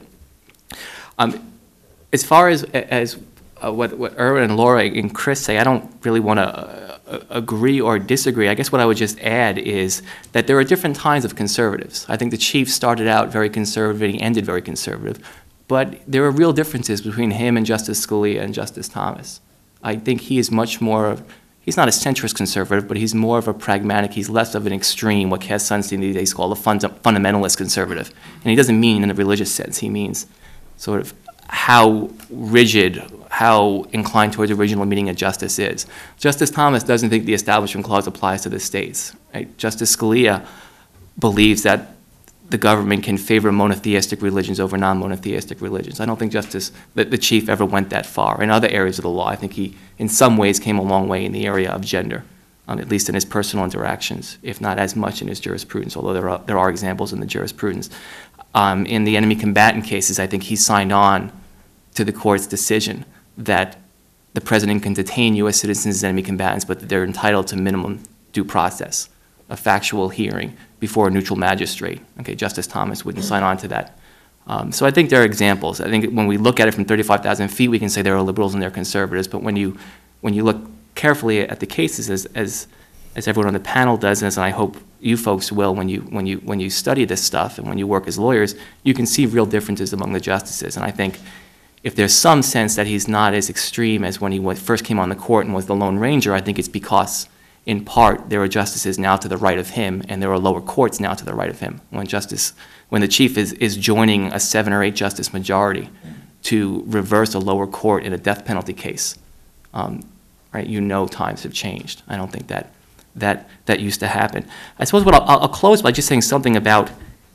Um, as far as, as uh, what, what Erwin and Laura and Chris say, I don't really want to uh, agree or disagree. I guess what I would just add is that there are different kinds of conservatives. I think the Chief started out very conservative and he ended very conservative. But there are real differences between him and Justice Scalia and Justice Thomas. I think he is much more of, he's not a centrist conservative, but he's more of a pragmatic, he's less of an extreme, what Cass Sunstein these days call a fund fundamentalist conservative. And he doesn't mean in the religious sense, he means sort of how rigid, how inclined towards original meaning of justice is. Justice Thomas doesn't think the Establishment Clause applies to the states. Right? Justice Scalia believes that the government can favor monotheistic religions over non-monotheistic religions. I don't think Justice, the, the Chief ever went that far. In other areas of the law, I think he, in some ways, came a long way in the area of gender, um, at least in his personal interactions, if not as much in his jurisprudence, although there are, there are examples in the jurisprudence. Um, in the enemy combatant cases, I think he signed on to the court's decision that the president can detain U S citizens as enemy combatants, but that they're entitled to minimum due process, a factual hearing before a neutral magistrate. Okay, Justice Thomas wouldn't sign on to that. Um, so I think there are examples. I think when we look at it from thirty-five thousand feet, we can say there are liberals and there are conservatives, but when you, when you look carefully at the cases, as, as, as everyone on the panel does, and as I hope you folks will when you, when, you, when you study this stuff and when you work as lawyers, you can see real differences among the justices. And I think if there's some sense that he's not as extreme as when he first came on the court and was the Lone Ranger, I think it's because, in part, there are justices now to the right of him, and there are lower courts now to the right of him. When justice, when the Chief is, is joining a seven or eight justice majority to reverse a lower court in a death penalty case, um, right? You know times have changed. I don't think that that that used to happen. I suppose what I'll, I'll close by just saying something about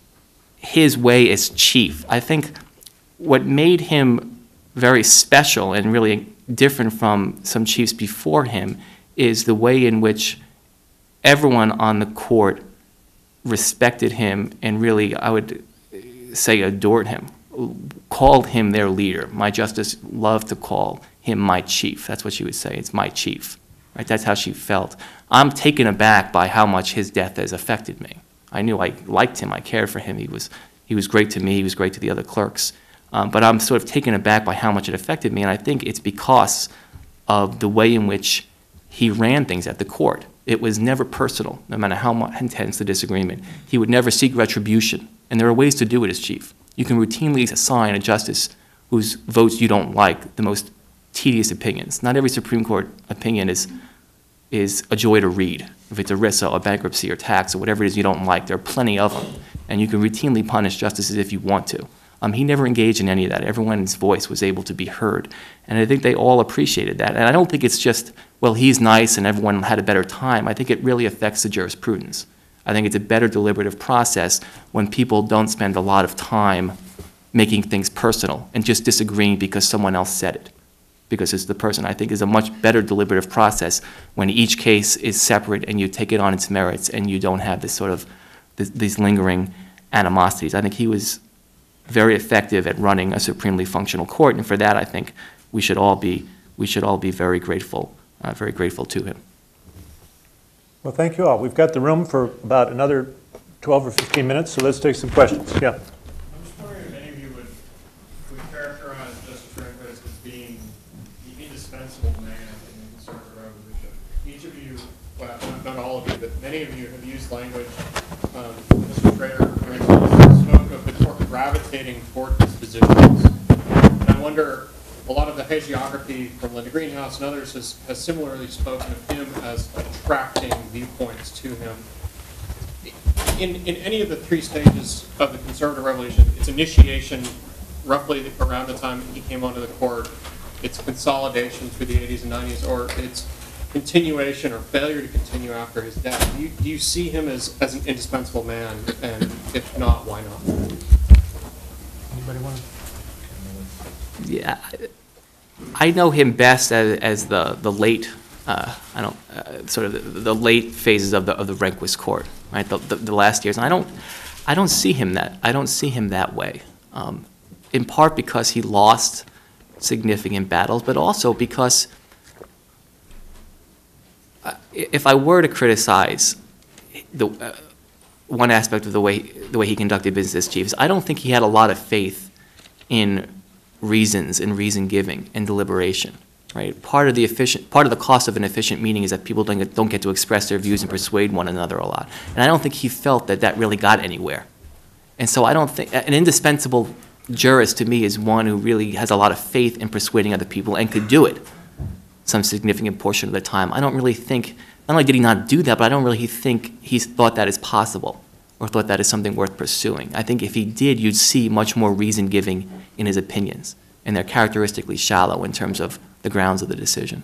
his way as Chief. I think what made him very special and really different from some chiefs before him is the way in which everyone on the court respected him and really, I would say, adored him, called him their leader. My justice loved to call him my chief. That's what she would say, it's my chief. Right? That's how she felt. I'm taken aback by how much his death has affected me. I knew I liked him, I cared for him, he was, he was great to me, he was great to the other clerks. Um, but I'm sort of taken aback by how much it affected me, and I think it's because of the way in which he ran things at the court. It was never personal, no matter how much intense the disagreement. He would never seek retribution, and there are ways to do it as chief. You can routinely assign a justice whose votes you don't like the most tedious opinions. Not every Supreme Court opinion is, is a joy to read. If it's ERISA or bankruptcy or tax or whatever it is you don't like, there are plenty of them, and you can routinely punish justices if you want to. Um, he never engaged in any of that. Everyone's voice was able to be heard. And I think they all appreciated that. And I don't think it's just, well, he's nice and everyone had a better time. I think it really affects the jurisprudence. I think it's a better deliberative process when people don't spend a lot of time making things personal and just disagreeing because someone else said it, because it's the person. I think is a much better deliberative process when each case is separate and you take it on its merits and you don't have this sort of, this, these lingering animosities. I think he was very effective at running a supremely functional court, and for that, I think we should all be we should all be very grateful, uh, very grateful to him. Well, thank you all. We've got the room for about another twelve or fifteen minutes, so let's take some questions. Yeah. I'm just wondering if any of you would, would characterize Justice Rehnquist as being the indispensable man in the conservative revolution. Each of you, well, not, not all of you, but many of you have used language. Um, Mister Schroeder, for instance, spoke of the court gravitating toward his positions. And I wonder, a lot of the hagiography from Linda Greenhouse and others has, has similarly spoken of him as attracting viewpoints to him. In, in any of the three stages of the conservative revolution, its initiation roughly around the time he came onto the court, its consolidation through the eighties and nineties, or its continuation or failure to continue after his death, do you, do you see him as, as an indispensable man? And if not, why not? Anybody want to? Yeah, I know him best as, as the the late, uh, I don't, uh, sort of the, the late phases of the of the Rehnquist court, right? The, the the last years, and I don't, I don't see him that I don't see him that way. Um, in part because he lost significant battles, but also because uh, if I were to criticize the uh, one aspect of the way the way he conducted business as chief, is I don't think he had a lot of faith in reasons and reason giving and deliberation, right? Part of the efficient, part of the cost of an efficient meeting is that people don't get, don't get to express their views and persuade one another a lot. And I don't think he felt that that really got anywhere. And so I don't think, an indispensable jurist to me is one who really has a lot of faith in persuading other people and could do it some significant portion of the time. I don't really think, not only did he not do that, but I don't really think he thought that is possible or thought that is something worth pursuing. I think if he did, you'd see much more reason giving in his opinions, and they're characteristically shallow in terms of the grounds of the decision.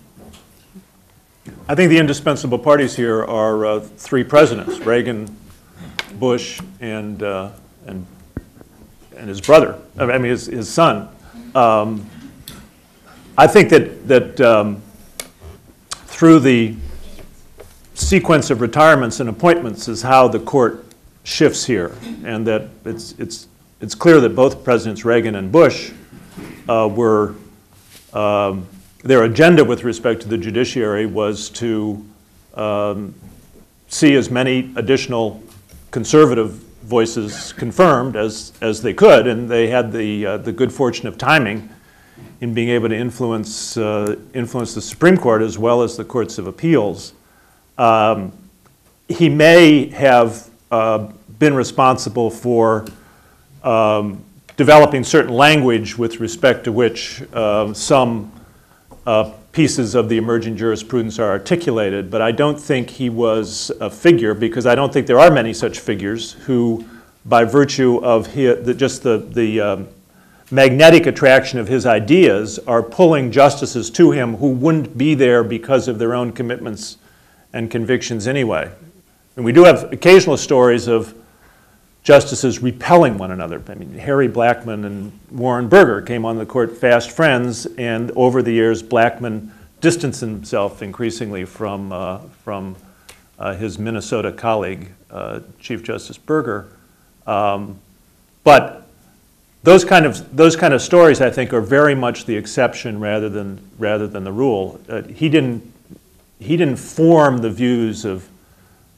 I think the indispensable parties here are uh, three presidents: Reagan, Bush, and uh, and and his brother. I mean, his his son. Um, I think that that um, through the sequence of retirements and appointments is how the court shifts here, and that it's it's it's clear that both Presidents Reagan and Bush uh, were um, their agenda with respect to the judiciary was to um, see as many additional conservative voices confirmed as as they could, and they had the uh, the good fortune of timing in being able to influence uh, influence the Supreme Court as well as the courts of appeals. Um, he may have uh, been responsible for um, developing certain language with respect to which uh, some uh, pieces of the emerging jurisprudence are articulated, but I don't think he was a figure, because I don't think there are many such figures who, by virtue of his, the, just the, the um, magnetic attraction of his ideas, are pulling justices to him who wouldn't be there because of their own commitments and convictions anyway. And we do have occasional stories of justices repelling one another. I mean, Harry Blackmun and Warren Burger came on the court fast friends, and over the years, Blackmun distanced himself increasingly from, uh, from uh, his Minnesota colleague, uh, Chief Justice Burger. Um, but those kind of those kind of stories, I think, are very much the exception rather than rather than the rule. Uh, he didn't he didn't form the views of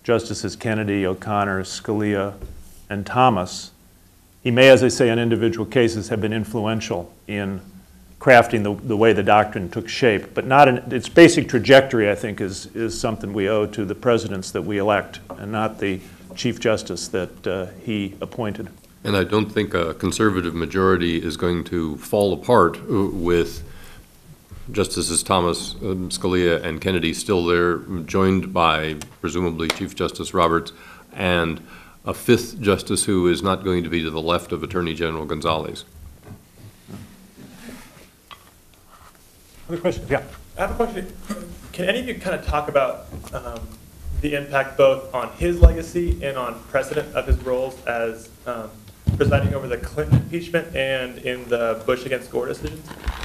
Justices Kennedy, O'Connor, Scalia, and Thomas, he may, as I say, in individual cases have been influential in crafting the, the way the doctrine took shape, but not in its basic trajectory, I think, is, is something we owe to the presidents that we elect and not the Chief Justice that uh, he appointed. And I don't think a conservative majority is going to fall apart with Justices Thomas, um, Scalia, and Kennedy still there, joined by presumably Chief Justice Roberts and a fifth justice who is not going to be to the left of Attorney General Gonzalez. Other questions? Yeah. I have a question. Can any of you kind of talk about um, the impact both on his legacy and on precedent of his roles as um, presiding over the Clinton impeachment and in the Bush against Gore decisions?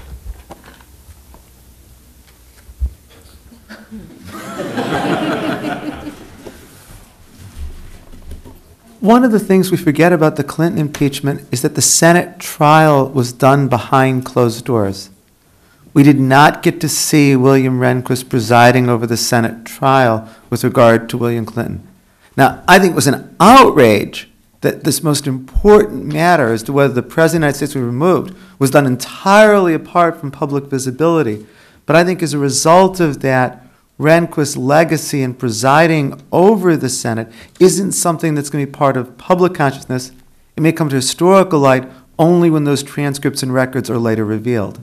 One of the things we forget about the Clinton impeachment is that the Senate trial was done behind closed doors. We did not get to see William Rehnquist presiding over the Senate trial with regard to William Clinton. Now, I think it was an outrage that this most important matter as to whether the President of the United States was removed was done entirely apart from public visibility. But I think as a result of that, Rehnquist's legacy in presiding over the Senate isn't something that's going to be part of public consciousness. It may come to historical light only when those transcripts and records are later revealed.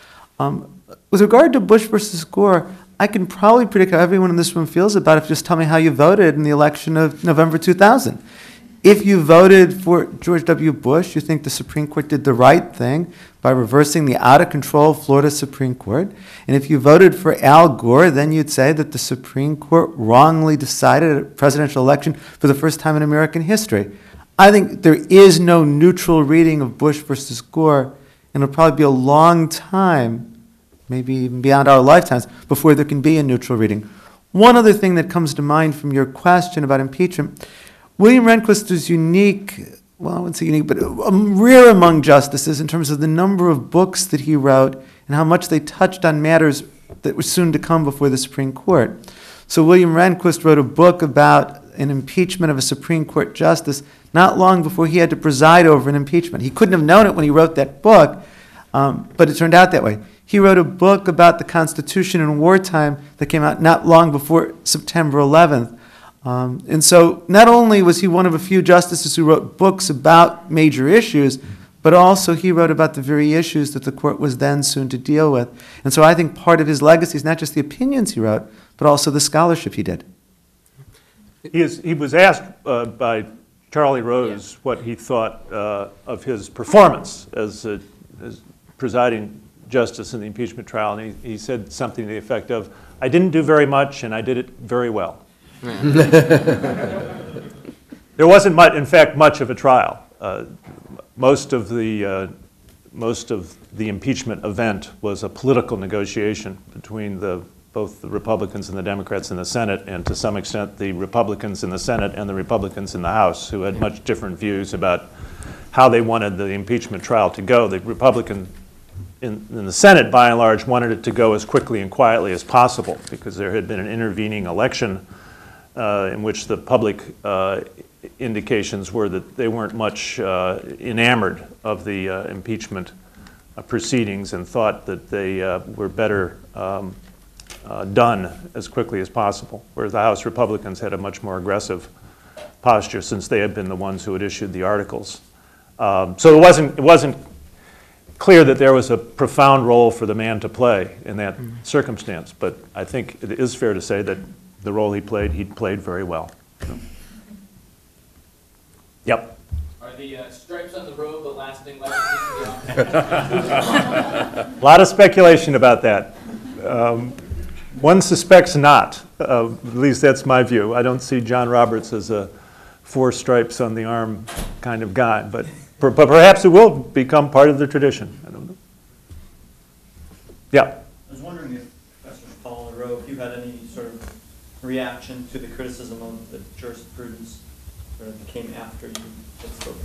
Um, with regard to Bush versus Gore, I can probably predict how everyone in this room feels about it if you just tell me how you voted in the election of November two thousand. If you voted for George W. Bush, you think the Supreme Court did the right thing by reversing the out-of-control Florida Supreme Court. And if you voted for Al Gore, then you'd say that the Supreme Court wrongly decided a presidential election for the first time in American history. I think there is no neutral reading of Bush versus Gore, and it'll probably be a long time, maybe even beyond our lifetimes, before there can be a neutral reading. One other thing that comes to mind from your question about impeachment, William Rehnquist was unique, well, I wouldn't say unique, but rare among justices in terms of the number of books that he wrote and how much they touched on matters that were soon to come before the Supreme Court. So William Rehnquist wrote a book about an impeachment of a Supreme Court justice not long before he had to preside over an impeachment. He couldn't have known it when he wrote that book, um, but it turned out that way. He wrote a book about the Constitution in wartime that came out not long before September eleventh. Um, and so not only was he one of a few justices who wrote books about major issues, but also he wrote about the very issues that the court was then soon to deal with. And so I think part of his legacy is not just the opinions he wrote, but also the scholarship he did. He, is, he was asked uh, by Charlie Rose what he thought uh, of his performance as, a, as presiding justice in the impeachment trial, and he, he said something to the effect of, I didn't do very much and I did it very well. There wasn't much, in fact, much of a trial. Uh, most of the uh, most of the impeachment event was a political negotiation between the both the Republicans and the Democrats in the Senate, and to some extent the Republicans in the Senate and the Republicans in the House, who had much different views about how they wanted the impeachment trial to go. The Republican in, in the Senate, by and large, wanted it to go as quickly and quietly as possible because there had been an intervening election Uh, in which the public uh, indications were that they weren't much uh, enamored of the uh, impeachment uh, proceedings and thought that they uh, were better um, uh, done as quickly as possible, whereas the House Republicans had a much more aggressive posture since they had been the ones who had issued the articles. Um, so it wasn't, it wasn't clear that there was a profound role for the man to play in that mm-hmm. circumstance, but I think it is fair to say that the role he played, he played very well. So. Yep. Are the uh, stripes on the robe the lasting legacy? A lot of speculation about that. Um, one suspects not. Uh, at least that's my view. I don't see John Roberts as a four stripes on the arm kind of guy, but, per, but perhaps it will become part of the tradition. I don't know. Yeah. I was wondering if Professor Powell and Rowe, if you had any sort of reaction to the criticism of the jurisprudence that came after you had spoken.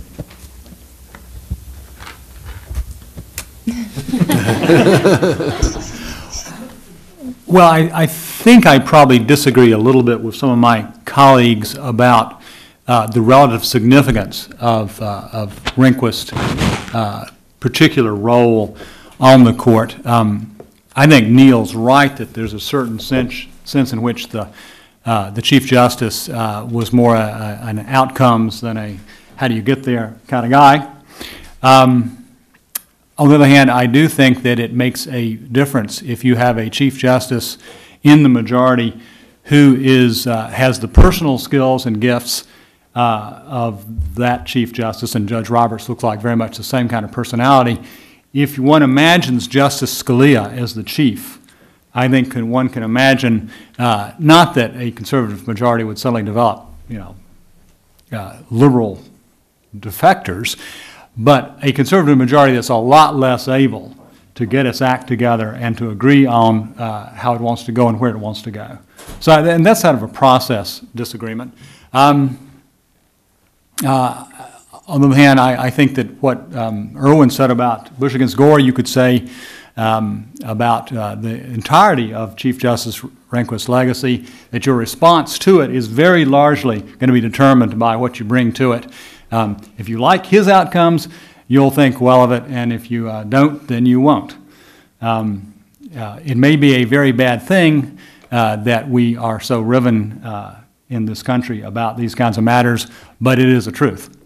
Well, I, I think I probably disagree a little bit with some of my colleagues about uh, the relative significance of, uh, of Rehnquist's uh, particular role on the court. Um, I think Neil's right that there's a certain sense, sense in which the, uh, the Chief Justice uh, was more a, a, an outcomes than a how do you get there kind of guy. Um, On the other hand, I do think that it makes a difference if you have a Chief Justice in the majority who is, uh, has the personal skills and gifts uh, of that Chief Justice, and Judge Roberts looks like very much the same kind of personality. If one imagines Justice Scalia as the Chief, I think can, one can imagine uh, not that a conservative majority would suddenly develop, you know, uh, liberal defectors, but a conservative majority that's a lot less able to get its act together and to agree on uh, how it wants to go and where it wants to go. So, and that's out of a process disagreement. Um, uh, on the other hand, I, I think that what um, Erwin said about Bush against Gore, you could say um, about uh, the entirety of Chief Justice Rehnquist's legacy, that your response to it is very largely going to be determined by what you bring to it. Um, if you like his outcomes, you'll think well of it, and if you uh, don't, then you won't. Um, uh, it may be a very bad thing uh, that we are so riven uh, in this country about these kinds of matters, but it is the truth.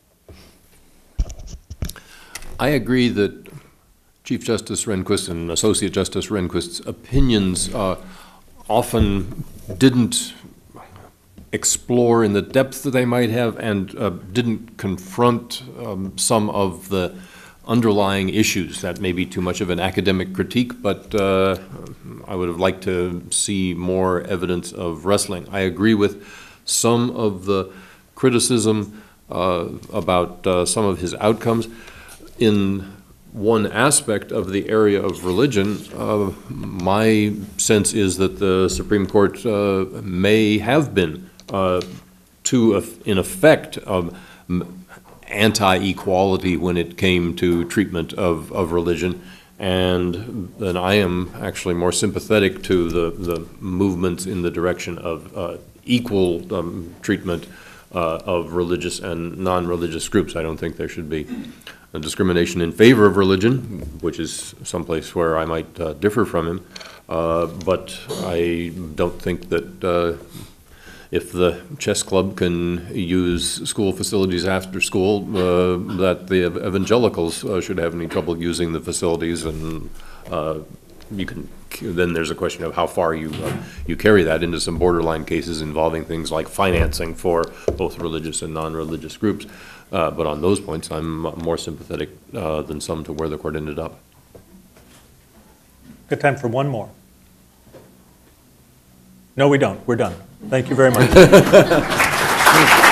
I agree that Chief Justice Rehnquist and Associate Justice Rehnquist's opinions uh, often didn't explore in the depth that they might have, and uh, didn't confront um, some of the underlying issues. That may be too much of an academic critique, but uh, I would have liked to see more evidence of wrestling. I agree with some of the criticism uh, about uh, some of his outcomes. In one aspect of the area of religion, uh, my sense is that the Supreme Court uh, may have been Uh, to, uh, in effect, um, anti-equality when it came to treatment of, of religion, and then I am actually more sympathetic to the, the movements in the direction of uh, equal um, treatment uh, of religious and non-religious groups. I don't think there should be a discrimination in favor of religion, which is someplace where I might uh, differ from him, uh, but I don't think that uh, if the chess club can use school facilities after school, uh, that the evangelicals uh, should have any trouble using the facilities, and uh, you can. Then there's a question of how far you uh, you carry that into some borderline cases involving things like financing for both religious and non-religious groups. Uh, but on those points, I'm more sympathetic uh, than some to where the court ended up. Good time for one more. No, we don't. We're done. Thank you very much.